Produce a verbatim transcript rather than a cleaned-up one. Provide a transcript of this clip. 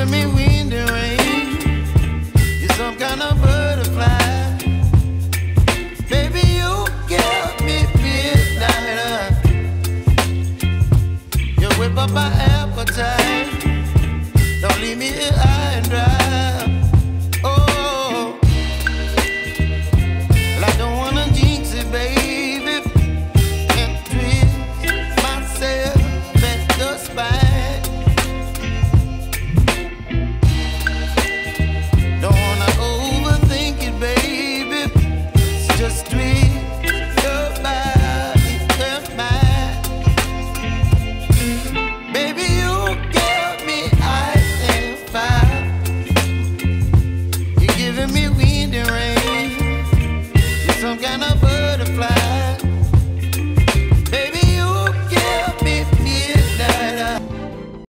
giving me wind and rain. You're some kind of butterfly. Baby, you give me midnight. You whip up my appetite. Don't leave me here high and dry. Oh, well, I don't wanna jinx it, baby, and twist myself at the spine. Don't wanna overthink it, baby. It's just twist your body and mine. Baby, you give me ice and fire. You're giving me wind and rain. You're some kind of butterfly.